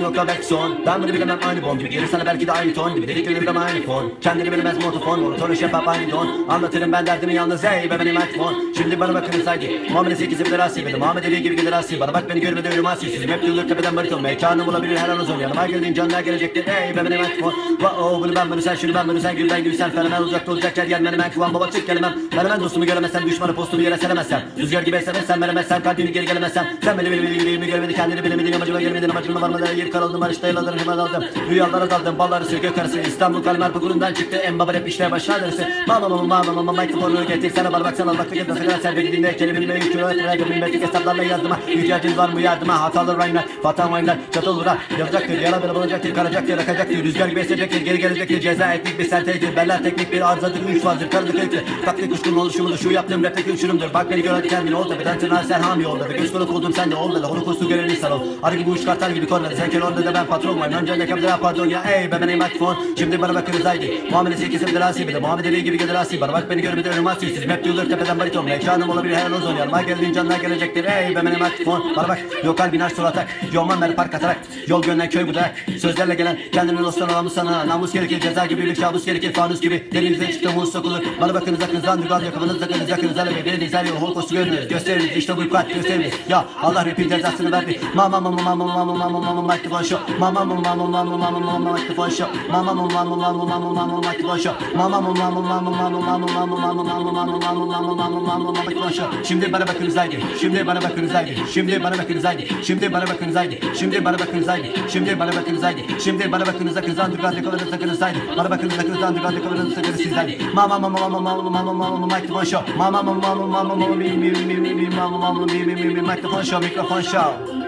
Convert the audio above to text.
nokta belki son. Ben bunu bilemem aynı bomb gibi gelir sana belki de aynı ton gibi. Delikleri ama aynı fon. Kendini bilemez motofon. Monotonu şeffaf aynı don. Anlatırım ben derdimi yalnız ey be benim iPhone. Şimdi bana bakınız haydi. Muamele 8'i bilir asi. Benim Muhammed Ali gibi gelir asi. Bana bak beni görmede ölüm asi. Sizim hep yıldır tepeden bariton. Mekanım olabilir her an uzun. Yanıma geldiğin canlar gelecektir ey be benim iPhone. Oh bunu ben bunu sen şunu ben bunu sen gül ben gibi sen fenomen olacak olacak yer gelmeni ben kıvam baba çık gelemem. Ben dostumu göremezsem düşmanı postumu yere seremezsem. Rüzgar gibi esemezsem veremezsem kalbimi geri gelemezsem. Sen beni bildiğimi görmedi kendini bilemedin amacıma gelmedin amacıma varmadan yer karaldım barışta yıllardır hıma daldım. Rüyalara daldım balları sür gök arası İstanbul kalmer pukulundan çıktı en baba rap işler başlarlarısı. Mama mikrofonunu getir sana bana baksana baktık et nasıl kadar sen beklediğinde kelimenin 3 kilometre gömün metik hesaplarla yazdıma. İhtiyacınız var mı yardıma hatalı rhyme'lar fatan rhyme'lar çatıl vura yazacaktır yara bela bulacaktır karacaktır akacaktır rüzgar gibi esecektir geri gelecektir ceza etnik bir sentezdir beller teknik bir arızadır üç fazdır karılık ekli taktik kuşkunun oluşumudur şu yaptığım rapteki uçurumdur bak beni gör hadi kendini ol tepeden tırnağı sen hami ol dedi göz konuk oldum sen de ol dedi holokaustu gören insan ol arı gibi uç kartal gibi kornede sen kere orada da ben patron varım önce ne kabul pardon ya ey be benim iPhone şimdi bana bakınız haydi muamelesi kesim derasi bir de Muhammed Ali gibi gelir asi bana bak beni görmedi ölüm asi sizim hep yıldır tepeden bariton mekanım olabilir her an uzun yanıma geldiğin canlar gelecektir ey be benim iPhone bana bak yok kalbin aç sol atak yolman beri park atarak yol gönden köy bu da sözlerle gelen kendini dosttan alamı sana namus gerekir ceza gibi bir kabus gerekir fanus gibi denize çıktı muz sokulur bana bakınız akınızdan dugal yakınız yakınız alevi veriniz her yol holkosu görünür gösteriniz işte bu kat gösteriniz ya Allah rapin cezasını verdi mama mikrofon show mama mikrofon show mama mikrofon show mikrofon show şimdi bana bakınız haydi şimdi bana bakınız haydi şimdi bana bakınız haydi şimdi bana bakınız haydi şimdi bana bakınız haydi şimdi bana bakınız haydi şimdi bana bakınız akınızdan dugal yakınız sakınız haydi bana bakınız akınızdan dugal yakınız sakınız siz haydi mama mikrofon show mama mikrofon show mikrofon show